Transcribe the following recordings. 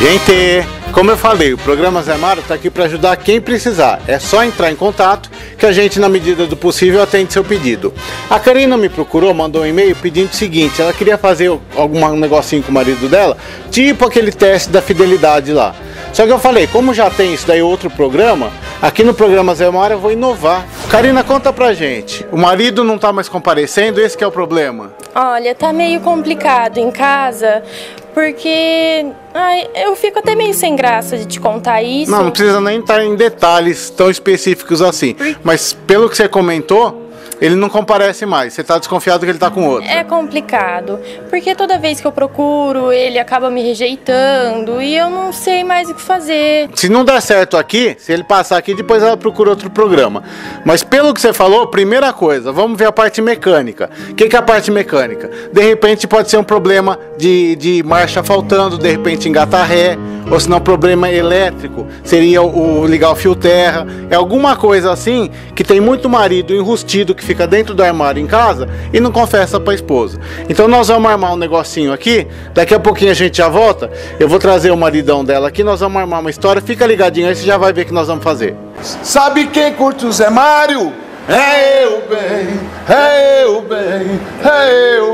Gente, como eu falei, o programa Zé Maro está aqui para ajudar quem precisar. É só entrar em contato que a gente, na medida do possível, atende seu pedido. A Karina me procurou, mandou um e-mail pedindo o seguinte: ela queria fazer algum negocinho com o marido dela, tipo aquele teste da fidelidade lá. Só que eu falei, como já tem isso daí outro programa, aqui no programa Zé Maro eu vou inovar. Karina, conta pra gente. O marido não tá mais comparecendo, esse que é o problema? Olha, tá meio complicado em casa, porque eu fico até meio sem graça de te contar isso. Não precisa nem estar em detalhes tão específicos assim. Mas pelo que você comentou, ele não comparece mais. Você tá desconfiado que ele tá com outro. É complicado, porque toda vez que eu procuro, ele acaba me rejeitando e eu não sei mais o que fazer. Se não der certo aqui, se ele passar aqui, depois ela procura outro programa. Mas pelo que você falou, primeira coisa, vamos ver a parte mecânica. O que é a parte mecânica? De repente pode ser um problema de marcha faltando, de repente engatar ré, ou se não problema elétrico, seria o ligar o fio terra. É alguma coisa assim que tem muito marido enrustido que fica dentro do armário em casa e não confessa pra esposa. Então nós vamos armar um negocinho aqui, daqui a pouquinho a gente já volta, eu vou trazer o maridão dela aqui, nós vamos armar uma história, fica ligadinho aí, você já vai ver o que nós vamos fazer. Sabe quem curte o Zé Mário? É eu bem, é eu bem, é eu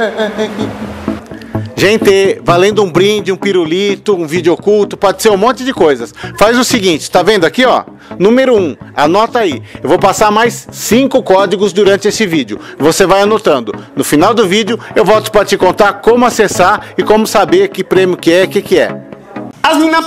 bem. Gente, valendo um brinde, um pirulito, um vídeo oculto, pode ser um monte de coisas. Faz o seguinte, tá vendo aqui, ó? Número 1, anota aí. Eu vou passar mais 5 códigos durante esse vídeo. Você vai anotando. No final do vídeo, eu volto para te contar como acessar e como saber que prêmio que é, que é. As mina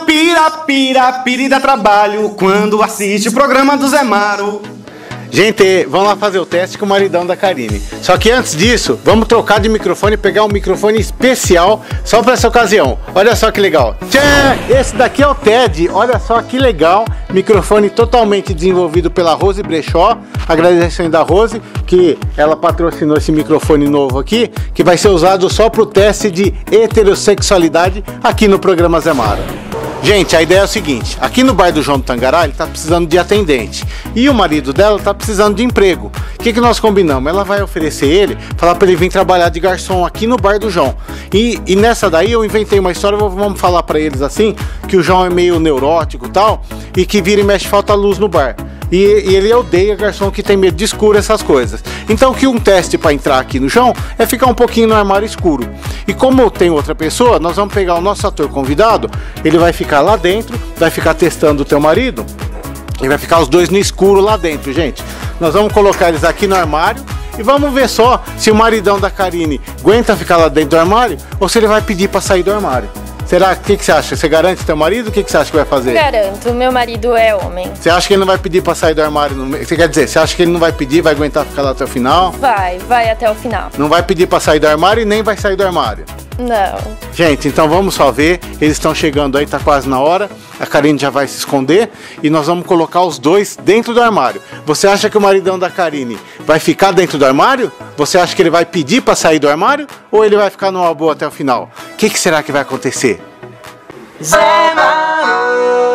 pira e dá trabalho quando assiste o programa do Zé Maro. Gente, vamos lá fazer o teste com o maridão da Karine. Só que antes disso, vamos trocar de microfone e pegar um microfone especial só para essa ocasião. Olha só que legal. Tchan! Esse daqui é o TED. Olha só que legal. Microfone totalmente desenvolvido pela Rose Brechó. Agradecendo a Rose que ela patrocinou esse microfone novo aqui, que vai ser usado só para o teste de heterossexualidade aqui no programa Zé Maro. Gente, a ideia é o seguinte, aqui no bar do João do Tangará ele tá precisando de atendente e o marido dela tá precisando de emprego. O que nós combinamos? Ela vai oferecer ele, falar para ele vir trabalhar de garçom aqui no bar do João. E nessa daí eu inventei uma história, vamos falar para eles assim, que o João é meio neurótico e tal, e que vira e mexe falta luz no bar. E ele odeia garçom que tem medo de escuro, essas coisas. Então que um teste para entrar aqui no João é ficar um pouquinho no armário escuro. E como tem outra pessoa, nós vamos pegar o nosso ator convidado, ele vai ficar lá dentro, vai ficar testando o teu marido, e vai ficar os dois no escuro lá dentro, gente. Nós vamos colocar eles aqui no armário e vamos ver só se o maridão da Karine aguenta ficar lá dentro do armário ou se ele vai pedir para sair do armário. Será? O que você acha? Você garante teu marido? O que você acha que vai fazer? Garanto, meu marido é homem. Você acha que ele não vai pedir pra sair do armário no meio? Você quer dizer, você acha que ele não vai pedir, vai aguentar ficar lá até o final? Vai até o final. Não vai pedir pra sair do armário e nem vai sair do armário? Não. Gente, então vamos só ver. Eles estão chegando aí, tá quase na hora. A Karine já vai se esconder e nós vamos colocar os dois dentro do armário. Você acha que o maridão da Karine vai ficar dentro do armário? Você acha que ele vai pedir pra sair do armário? Ou ele vai ficar numa boa até o final? O que será que vai acontecer? Zé Maro.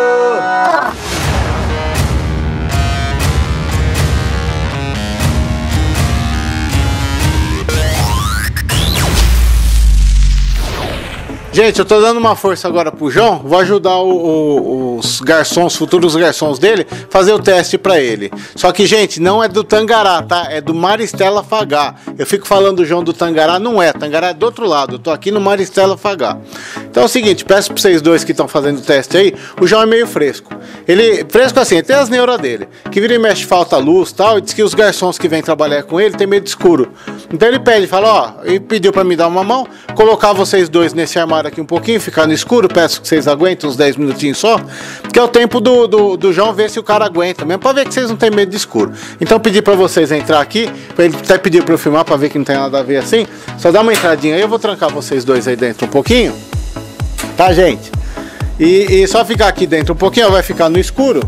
Gente, eu tô dando uma força agora pro João, vou ajudar os garçons, futuros garçons dele, fazer o teste pra ele. Só que, gente, não é do Tangará, tá? É do Maristela Fagá. Eu fico falando do João do Tangará, não é. Tangará é do outro lado, eu tô aqui no Maristela Fagá. Então é o seguinte, peço pra vocês dois que estão fazendo o teste aí, o João é meio fresco. Ele, fresco assim, tem as neuras dele, que vira e mexe, falta luz e tal, e diz que os garçons que vêm trabalhar com ele tem medo de escuro. Então ele pede, fala, ó, ele pediu pra me dar uma mão, colocar vocês dois nesse armário aqui um pouquinho, ficar no escuro, peço que vocês aguentem uns 10 minutinhos só, que é o tempo do João ver se o cara aguenta mesmo, pra ver que vocês não tem medo de escuro. Então pedi pra vocês entrar aqui, ele até pediu pra eu filmar pra ver que não tem nada a ver assim, só dá uma entradinha aí, eu vou trancar vocês dois aí dentro um pouquinho, tá, gente? E só ficar aqui dentro um pouquinho, vai ficar no escuro.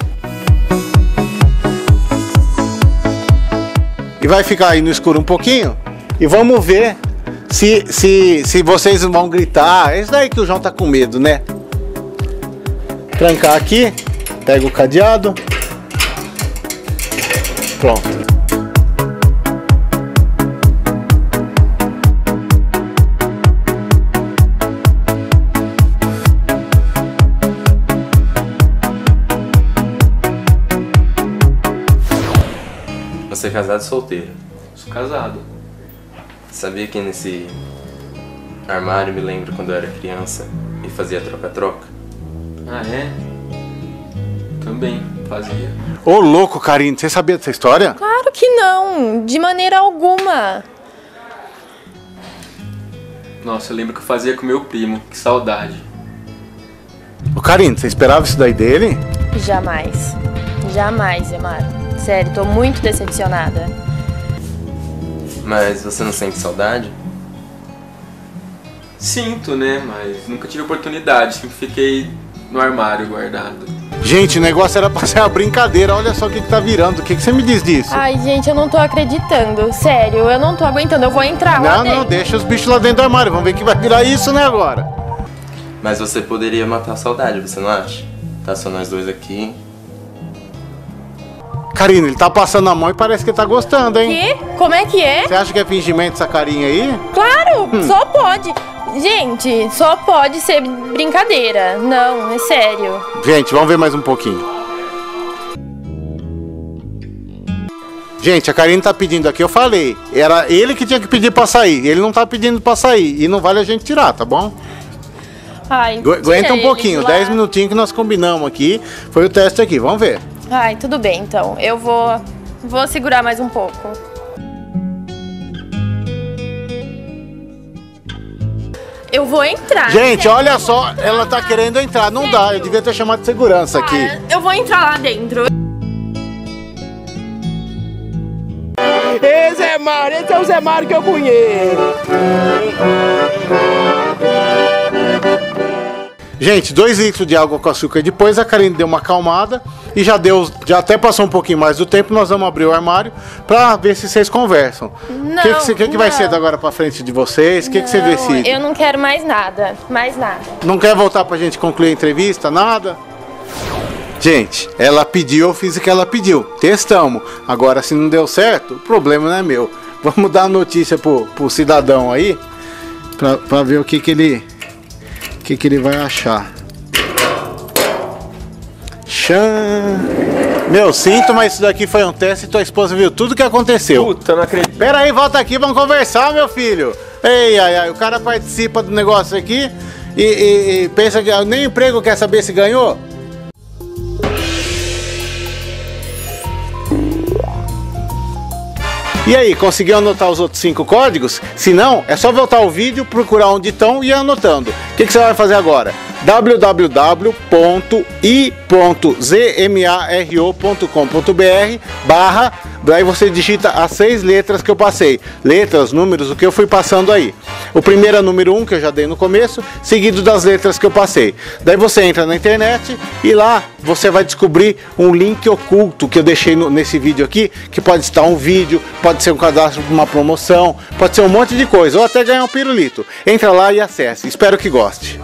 E vai ficar aí no escuro um pouquinho, e vamos ver se vocês vão gritar. É isso daí que o João tá com medo, né? Trancar aqui, pega o cadeado. Pronto. Você é casado ou solteiro? Sou casado. Sabia que nesse armário me lembro quando eu era criança e fazia troca-troca? Ah, é? Também fazia. Ô, louco, Karine, você sabia dessa história? Claro que não, de maneira alguma. Nossa, eu lembro que eu fazia com meu primo. Que saudade. Ô, Karine, você esperava isso daí dele? Jamais. Jamais, Emar. Sério, tô muito decepcionada. Mas você não sente saudade? Sinto, né? Mas nunca tive oportunidade. Sempre fiquei no armário guardado. Gente, o negócio era pra ser uma brincadeira. Olha só o que tá virando. O que você me diz disso? Ai, gente, eu não tô acreditando. Sério, eu não tô aguentando. Eu vou entrar lá Não, dentro. não, deixa os bichos lá dentro do armário. Vamos ver que vai virar isso, né, agora? Mas você poderia matar a saudade, você não acha? Tá só nós dois aqui. Karine, ele tá passando a mão e parece que ele tá gostando, hein? Que? Como é que é? Você acha que é fingimento essa carinha aí? Claro, só pode. Gente, só pode ser brincadeira. Não, é sério. Gente, vamos ver mais um pouquinho. Gente, a Karine tá pedindo aqui, eu falei. Era ele que tinha que pedir pra sair. Ele não tá pedindo pra sair. E não vale a gente tirar, tá bom? Ai, Aguenta tira um pouquinho, eles lá. 10 minutinhos que nós combinamos aqui. Foi o teste aqui, vamos ver. Ai, tudo bem, então. Eu vou segurar mais um pouco. Eu vou entrar. Gente, olha só, ela tá querendo entrar. Não dá, eu devia ter chamado de segurança aqui. Eu vou entrar lá dentro. Esse é o Zé Mário que eu conheço. Gente, 2 litros de água com açúcar. Depois a Karine deu uma acalmada e já até passou um pouquinho mais do tempo. Nós vamos abrir o armário pra ver se vocês conversam. O que vai ser da agora pra frente de vocês? O que você decide? Eu não quero mais nada, Não quer voltar pra gente concluir a entrevista? Nada? Gente, ela pediu, eu fiz o que ela pediu. Testamos. Agora, se não deu certo, o problema não é meu. Vamos dar a notícia pro cidadão aí pra ver o que ele vai achar. Meu, sinto, mas isso daqui foi um teste e tua esposa viu tudo que aconteceu. Puta, não acredito. Pera aí, volta aqui, vamos conversar, meu filho. Ei, ai, ai, o cara participa do negócio aqui e pensa que nem emprego quer saber se ganhou. E aí, conseguiu anotar os outros 5 códigos? Se não, é só voltar o vídeo, procurar onde estão e ir anotando. O que você vai fazer agora? www.i.zmaro.com.br/, daí você digita as 6 letras que eu passei. Letras, números, o que eu fui passando aí. O primeiro é o número 1, que eu já dei no começo, seguido das letras que eu passei. Daí você entra na internet e lá você vai descobrir um link oculto que eu deixei nesse vídeo aqui, que pode estar um vídeo, pode ser um cadastro para uma promoção, pode ser um monte de coisa, ou até ganhar um pirulito. Entra lá e acesse. Espero que goste.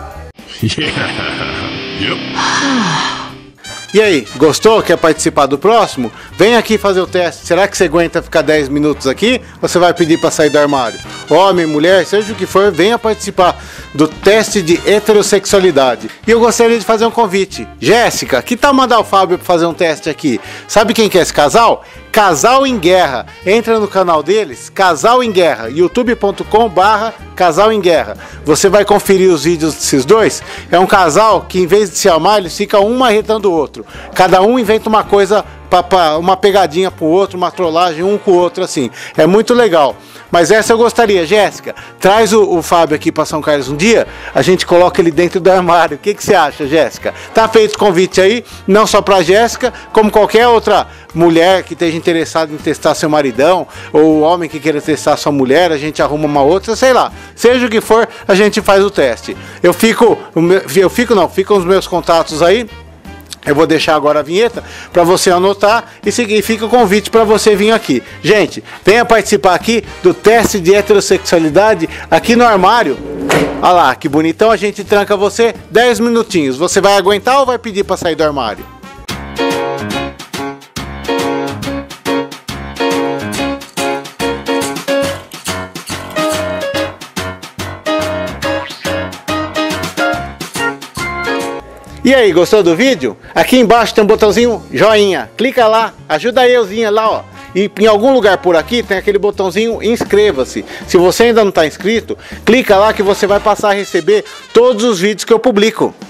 E aí, gostou? Quer participar do próximo? Vem aqui fazer o teste. Será que você aguenta ficar 10 minutos aqui? Ou você vai pedir para sair do armário? Homem, mulher, seja o que for, venha participar do teste de heterossexualidade. E eu gostaria de fazer um convite. Jéssica, que tal mandar o Fábio para fazer um teste aqui? Sabe quem que é esse casal? Casal em Guerra. Entra no canal deles, Casal em Guerra, youtube.com/Casal em Guerra. Você vai conferir os vídeos desses dois. É um casal que, em vez de se amar, eles ficam um marretando o outro. Cada um inventa uma coisa, uma pegadinha pro outro, uma trollagem um com o outro, assim. É muito legal. Mas essa eu gostaria. Jéssica, traz o Fábio aqui para São Carlos um dia, a gente coloca ele dentro do armário. O que você acha, Jéssica? Tá feito o convite aí, não só para Jéssica, como qualquer outra mulher que esteja interessada em testar seu maridão, ou homem que queira testar sua mulher, a gente arruma uma outra, sei lá. Seja o que for, a gente faz o teste. Ficam os meus contatos aí. Eu vou deixar agora a vinheta para você anotar e fica o convite para você vir aqui. Gente, venha participar aqui do teste de heterossexualidade aqui no armário. Olha lá, que bonitão, a gente tranca você 10 minutinhos. Você vai aguentar ou vai pedir para sair do armário? E aí, gostou do vídeo? Aqui embaixo tem um botãozinho joinha. Clica lá, ajuda a euzinha lá, ó. E em algum lugar por aqui tem aquele botãozinho inscreva-se. Se você ainda não está inscrito, clica lá que você vai passar a receber todos os vídeos que eu publico.